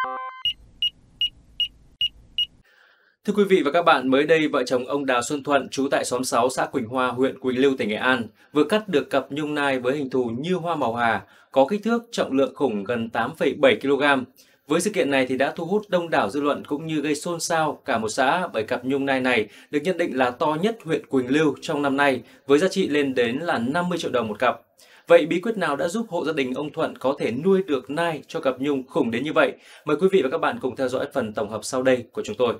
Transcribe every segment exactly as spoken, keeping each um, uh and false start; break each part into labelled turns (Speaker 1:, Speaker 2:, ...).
Speaker 1: Thưa quý vị và các bạn, mới đây vợ chồng ông Đào Xuân Thuận, trú tại xóm sáu xã Quỳnh Hoa, huyện Quỳnh Lưu, tỉnh Nghệ An, vừa cắt được cặp nhung nai với hình thù như hoa màu hà, có kích thước trọng lượng khủng gần tám phẩy bảy ki lô gam. Với sự kiện này thì đã thu hút đông đảo dư luận cũng như gây xôn xao cả một xã, bởi cặp nhung nai này được nhận định là to nhất huyện Quỳnh Lưu trong năm nay, với giá trị lên đến là năm mươi triệu đồng một cặp. Vậy bí quyết nào đã giúp hộ gia đình ông Thuận có thể nuôi được nai cho cặp nhung khủng đến như vậy? Mời quý vị và các bạn cùng theo dõi phần tổng hợp sau đây của chúng tôi.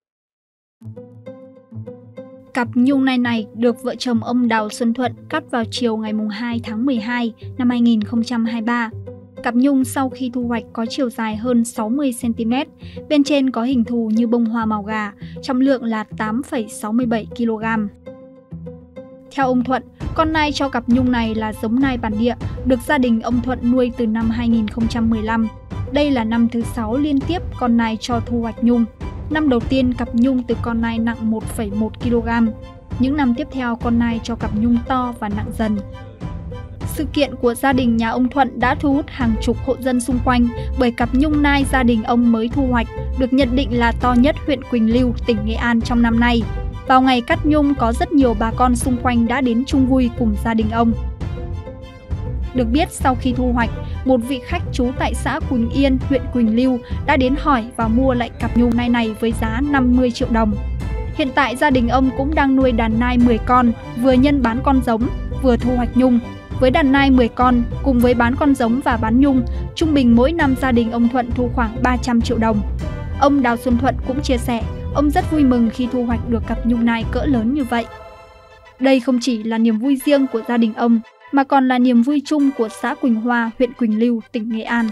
Speaker 2: Cặp nhung nai này được vợ chồng ông Đào Xuân Thuận cắt vào chiều ngày hai tháng mười hai năm hai nghìn không trăm hai mươi ba. Cặp nhung sau khi thu hoạch có chiều dài hơn sáu mươi xăng ti mét, bên trên có hình thù như bông hoa màu gà, trọng lượng là tám phẩy sáu mươi bảy ki lô gam. Theo ông Thuận, con nai cho cặp nhung này là giống nai bản địa, được gia đình ông Thuận nuôi từ năm hai nghìn không trăm mười lăm. Đây là năm thứ sáu liên tiếp con nai cho thu hoạch nhung. Năm đầu tiên cặp nhung từ con nai nặng một phẩy một ki lô gam. Những năm tiếp theo con nai cho cặp nhung to và nặng dần. Sự kiện của gia đình nhà ông Thuận đã thu hút hàng chục hộ dân xung quanh, bởi cặp nhung nai gia đình ông mới thu hoạch được nhận định là to nhất huyện Quỳnh Lưu, tỉnh Nghệ An trong năm nay. Vào ngày cắt nhung có rất nhiều bà con xung quanh đã đến chung vui cùng gia đình ông. Được biết, sau khi thu hoạch, một vị khách trú tại xã Quỳnh Yên, huyện Quỳnh Lưu đã đến hỏi và mua lại cặp nhung nai này với giá năm mươi triệu đồng. Hiện tại gia đình ông cũng đang nuôi đàn nai mười con, vừa nhân bán con giống, vừa thu hoạch nhung. Với đàn nai mười con, cùng với bán con giống và bán nhung, trung bình mỗi năm gia đình ông Thuận thu khoảng ba trăm triệu đồng. Ông Đào Xuân Thuận cũng chia sẻ, ông rất vui mừng khi thu hoạch được cặp nhung nai cỡ lớn như vậy. Đây không chỉ là niềm vui riêng của gia đình ông, mà còn là niềm vui chung của xã Quỳnh Hoa, huyện Quỳnh Lưu, tỉnh Nghệ An.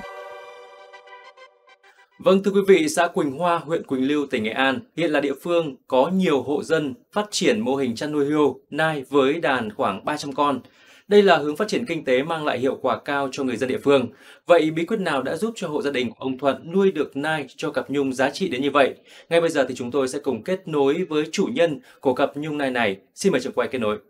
Speaker 1: Vâng, thưa quý vị, xã Quỳnh Hoa, huyện Quỳnh Lưu, tỉnh Nghệ An hiện là địa phương có nhiều hộ dân phát triển mô hình chăn nuôi hươu, nai với đàn khoảng ba trăm con. Đây là hướng phát triển kinh tế mang lại hiệu quả cao cho người dân địa phương. Vậy bí quyết nào đã giúp cho hộ gia đình của ông Thuận nuôi được nai cho cặp nhung giá trị đến như vậy? Ngay bây giờ thì chúng tôi sẽ cùng kết nối với chủ nhân của cặp nhung nai này. Xin mời trường quay kết nối.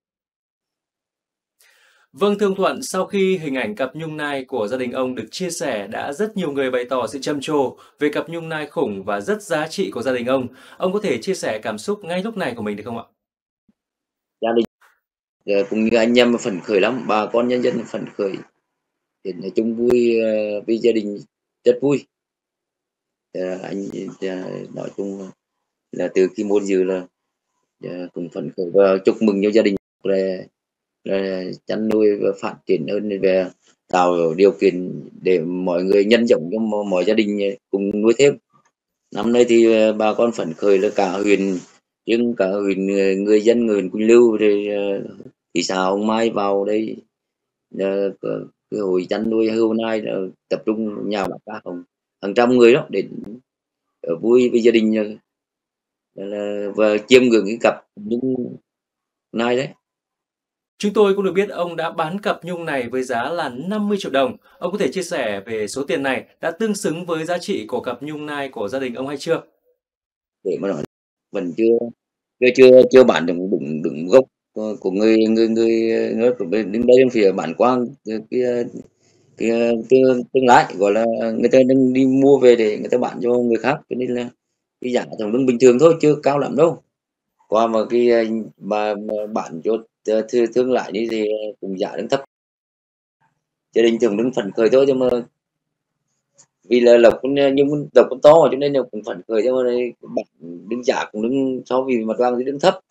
Speaker 1: Vâng, thưa ông Thuận, sau khi hình ảnh cặp nhung nai của gia đình ông được chia sẻ, đã rất nhiều người bày tỏ sự trầm trồ về cặp nhung nai khủng và rất giá trị của gia đình ông. Ông có thể chia sẻ cảm xúc ngay lúc này của mình được không ạ?
Speaker 3: Gia đình cũng như anh em phấn khởi lắm, bà con nhân dân phấn khởi, thì nói chung vui, vì gia đình rất vui. Anh nói chung là từ khi mua dự là cũng phấn khởi và chúc mừng cho gia đình là, là chăn nuôi và phát triển hơn, về tạo điều kiện để mọi người nhân rộng cho mọi gia đình cùng nuôi thêm. Năm nay thì bà con phấn khởi là cả huyện, nhưng cả huyện người dân người huyện Quỳnh Lưu thì thị xã Hồng Mai vào đây cái hội chăn nuôi hươu nai tập trung nhà bà cả hàng, hàng trăm người đó đến ở vui với gia đình là, và chiêm ngưỡng cái cặp nhung nai đấy.
Speaker 1: Chúng tôi cũng được biết ông đã bán cặp nhung này với giá là năm mươi triệu đồng. Ông có thể chia sẻ về số tiền này đã tương xứng với giá trị của cặp nhung nai của gia đình ông hay chưa?
Speaker 3: Để mà nói vẫn chưa chưa chưa chưa bán được đúng đúng gốc của người người người người của bên đứng đây phía bản quang cái cái cái tương, tương lái gọi là người ta đang đi mua về để người ta bán cho người khác, cho nên là cái giá thường lương bình thường thôi, chưa cao lắm đâu. Qua mà cái mà, mà bán cho thương, thương lái đi thì cũng giá đang thấp, gia đình thường đứng phấn khởi thôi, nhưng mà vì là lộc con nhưng lộc con to cho nên là cũng phấn khởi, nhưng mà bán đứng giá cũng đứng so vì mặt bằng thì đứng thấp,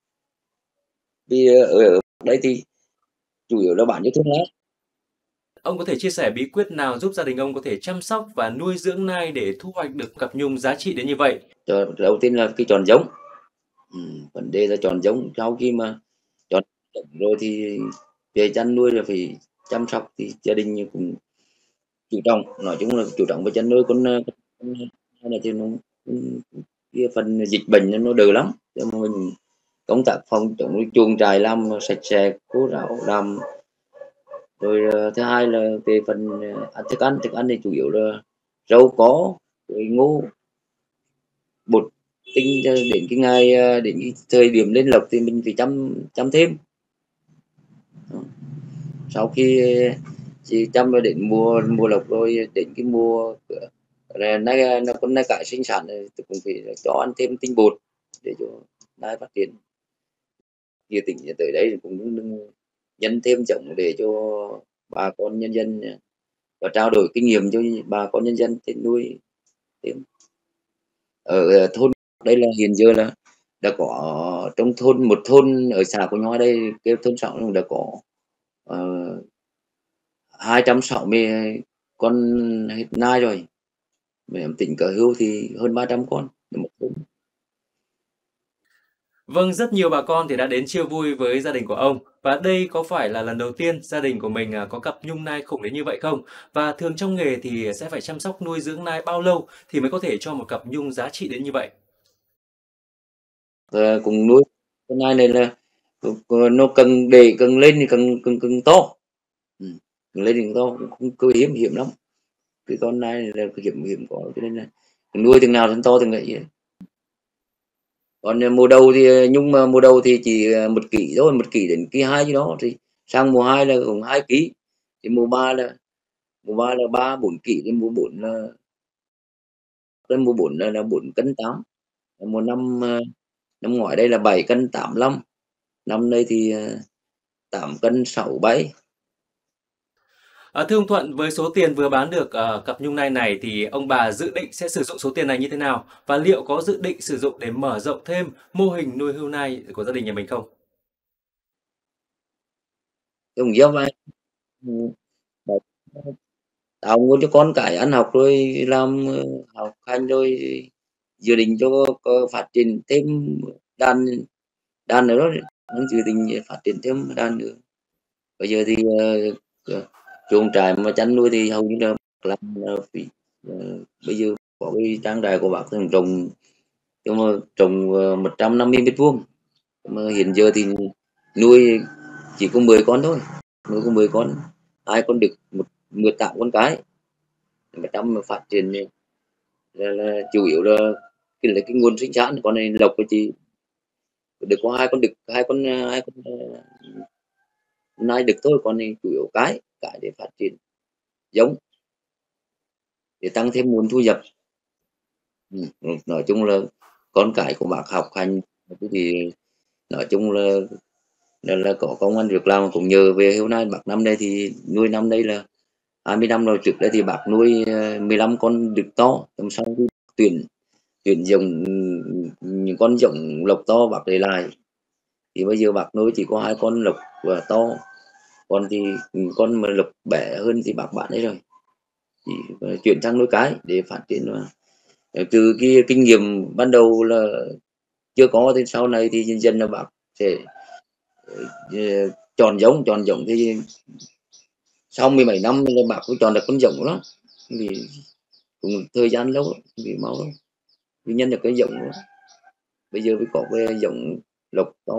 Speaker 3: vì ở, ở đây thì chủ yếu là bán cho thương lái.
Speaker 1: Ông có thể chia sẻ bí quyết nào giúp gia đình ông có thể chăm sóc và nuôi dưỡng nai để thu hoạch được cặp nhung giá trị đến như vậy?
Speaker 3: Đầu tiên là cái chọn giống. Ừ, vấn đề là chọn giống. Sau khi mà chọn giống rồi thì về chăn nuôi là phải chăm sóc, thì gia đình cũng chú trọng, nói chung là chú trọng về chăn nuôi con, con này thì nó cái phần dịch bệnh nó đỡ lắm, cho mình công tác phòng chống chuồng trại làm sạch sẽ, cố ráo làm. Rồi thứ hai là về phần ăn thức ăn thức ăn thì chủ yếu là rau có, rồi ngô, bột tinh, đến cái ngày đến cái thời điểm lên lộc thì mình phải chăm chăm thêm. Sau khi chỉ chăm đến mùa mùa lộc rồi đến cái mùa Rồi nay nó con nay cải sinh sản thì cũng phải cho ăn thêm tinh bột để cho nai phát triển. Nhiều tỉnh tới đấy cũng nhân thêm trồng để cho bà con nhân dân và trao đổi kinh nghiệm cho bà con nhân dân thì nuôi thêm. Ở thôn đây là hiện giờ là đã có trong thôn một thôn ở xã Quỳnh Hoa đây, cái thôn sáu đã có uh, hai trăm sáu mươi con nai rồi, mình tỉnh cỡ hưu thì hơn ba trăm con một thôn.
Speaker 1: Vâng, rất nhiều bà con thì đã đến chia vui với gia đình của ông. Và đây có phải là lần đầu tiên gia đình của mình à, có cặp nhung nai khủng đến như vậy không? Và thường trong nghề thì sẽ phải chăm sóc nuôi dưỡng nai bao lâu thì mới có thể cho một cặp nhung giá trị đến như vậy?
Speaker 3: Và cùng nuôi con nai này là nó cần để cần lên thì cần cần cần to, ừ. Cần lên thì cần to cũng cứ hiếm hiếm lắm, cái con nai này là hiếm hiếm có, cho nên là nuôi từng nào từng to từng vậy. Còn mùa đầu thì nhung mà mùa đầu thì chỉ một kỷ thôi, một kỷ đến kỷ hai chứ đó, thì sang mùa hai là cũng hai ký, thì mùa ba là mùa ba là ba bốn kỷ, đến mùa bốn là đến mùa bốn là, là bốn cân tám, mùa năm năm ngoái đây là bảy cân tám lăm, năm nay thì tám cân sáu bảy.
Speaker 1: À, thưa ông Thuận, với số tiền vừa bán được uh, cặp nhung nai này thì ông bà dự định sẽ sử dụng số tiền này như thế nào? Và liệu có dự định sử dụng để mở rộng thêm mô hình nuôi hươu nai của gia đình nhà mình không?
Speaker 3: Ông giáo vai tạo nguồn cho con cái ăn học rồi làm học hành rồi dự định cho có phát triển thêm đàn đàn nữa đó, không dự định phát triển thêm đàn nữa. Bây giờ thì uh, chuồng trại mà chăn nuôi thì hầu như là làm uh, phí. Uh, bây giờ có cái trang trại của bác thường trồng, nhưng mà trồng uh, một trăm năm mươi mét vuông, mà hiện giờ thì nuôi chỉ có mười con thôi, nuôi có mười con, hai con đực, một mười tám con cái. Mà trong mà phát triển này là, là chủ yếu là cái là cái nguồn sinh sản, con này lộc của chị được có hai con đực, hai con hai con uh, nai đực thôi, con này chủ yếu cái cái để phát triển giống để tăng thêm nguồn thu nhập. Ừ. Nói chung là con cái của bác học hành thì nói chung là là, là có công ăn việc làm, cũng nhờ về hươu nai bác năm đây thì nuôi năm đây là hai mươi năm rồi, trước đây thì bác nuôi mười lăm con đực to, tầm sau thì tuyển tuyển dòng những con giống lộc to bác để lại, thì bây giờ bác nuôi chỉ có hai con lộc và to, còn thì con mà lộc bé hơn thì bác bán đấy rồi, thì chuyển sang nuôi cái để phát triển. Mà từ cái kinh nghiệm ban đầu là chưa có, thì sau này thì dần dần là bác sẽ uh, chọn giống chọn giống thì sau mười bảy năm là bác cũng chọn được con giống đó, vì cũng thời gian lâu vì máu đâu vì nhân được cái giống đó. Bây giờ mới có cái giống lộc to.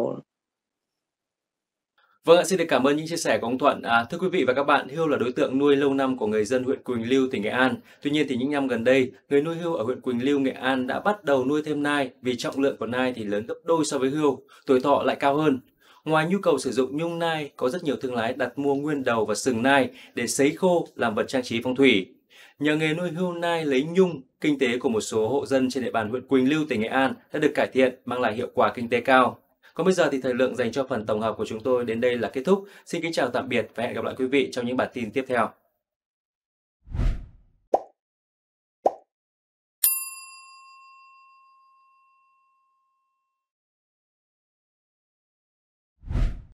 Speaker 1: Vâng ạ, xin được cảm ơn những chia sẻ của ông Thuận. À, thưa quý vị và các bạn, hươu là đối tượng nuôi lâu năm của người dân huyện Quỳnh Lưu, tỉnh Nghệ An. Tuy nhiên thì những năm gần đây, người nuôi hươu ở huyện Quỳnh Lưu, Nghệ An đã bắt đầu nuôi thêm nai vì trọng lượng của nai thì lớn gấp đôi so với hươu, tuổi thọ lại cao hơn. Ngoài nhu cầu sử dụng nhung nai, có rất nhiều thương lái đặt mua nguyên đầu và sừng nai để sấy khô làm vật trang trí phong thủy. Nhờ nghề nuôi hươu nai lấy nhung, kinh tế của một số hộ dân trên địa bàn huyện Quỳnh Lưu, tỉnh Nghệ An đã được cải thiện, mang lại hiệu quả kinh tế cao. Còn bây giờ thì thời lượng dành cho phần tổng hợp của chúng tôi đến đây là kết thúc. Xin kính chào tạm biệt và hẹn gặp lại quý vị trong những bản tin tiếp theo.